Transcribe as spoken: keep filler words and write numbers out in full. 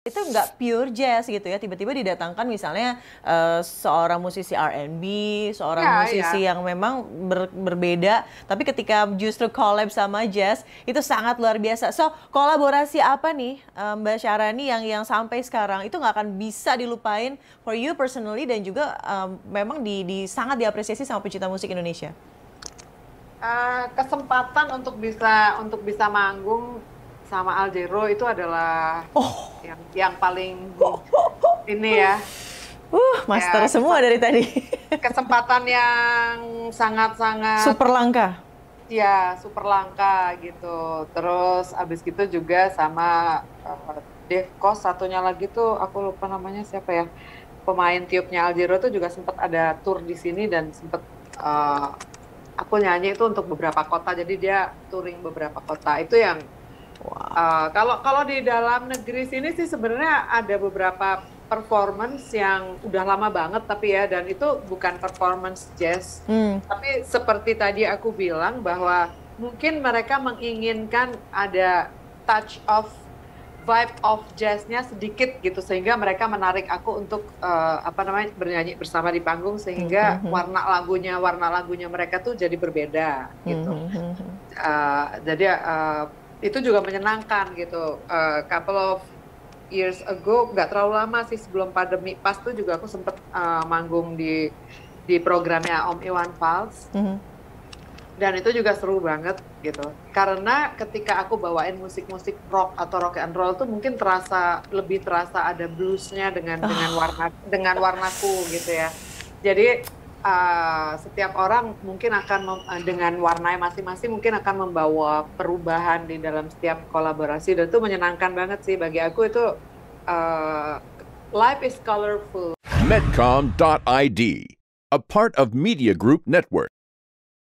Itu nggak pure jazz gitu ya, tiba-tiba didatangkan misalnya uh, seorang musisi R and B, seorang Ya, musisi ya. yang memang ber, berbeda, tapi ketika justru collab sama jazz itu sangat luar biasa. So kolaborasi apa nih uh, Mbak Syahrani yang yang sampai sekarang itu nggak akan bisa dilupain for you personally dan juga um, memang di, di sangat diapresiasi sama pecinta musik Indonesia? Uh, kesempatan untuk bisa untuk bisa manggung sama Al Jero itu adalah Oh, yang yang paling ini ya, uh, master ya semua dari tadi. kesempatan yang sangat-sangat Super langka. ya super langka gitu. Terus abis gitu juga sama uh, Dave Koz, satunya lagi tuh aku lupa namanya siapa ya, pemain tiupnya Al Jero tuh juga sempat ada tour di sini dan sempat uh, aku nyanyi itu untuk beberapa kota, jadi dia touring beberapa kota. Itu yang Wow. Uh, kalau kalau di dalam negeri sini sih sebenarnya ada beberapa performance yang udah lama banget tapi ya, dan itu bukan performance jazz. Hmm. Tapi seperti tadi aku bilang bahwa mungkin mereka menginginkan ada touch of vibe of jazznya sedikit gitu, sehingga mereka menarik aku untuk uh, apa namanya bernyanyi bersama di panggung, sehingga Mm-hmm. warna lagunya warna lagunya mereka tuh jadi berbeda gitu. Mm-hmm. Uh, jadi uh, itu juga menyenangkan gitu. Uh, couple of years ago, nggak terlalu lama sih sebelum pandemi, pas tuh juga aku sempet uh, manggung di di programnya Om Iwan Fals. Mm-hmm. Dan itu juga seru banget gitu. Karena ketika aku bawain musik-musik rock atau rock and roll tuh mungkin terasa lebih terasa ada bluesnya dengan oh. dengan warna dengan warnaku gitu ya. Jadi uh, setiap orang mungkin akan mem, dengan warnanya masing-masing mungkin akan membawa perubahan di dalam setiap kolaborasi, dan itu menyenangkan banget sih bagi aku. Itu uh, life is colorful. Medcom dot I D, a part of Media Group Network.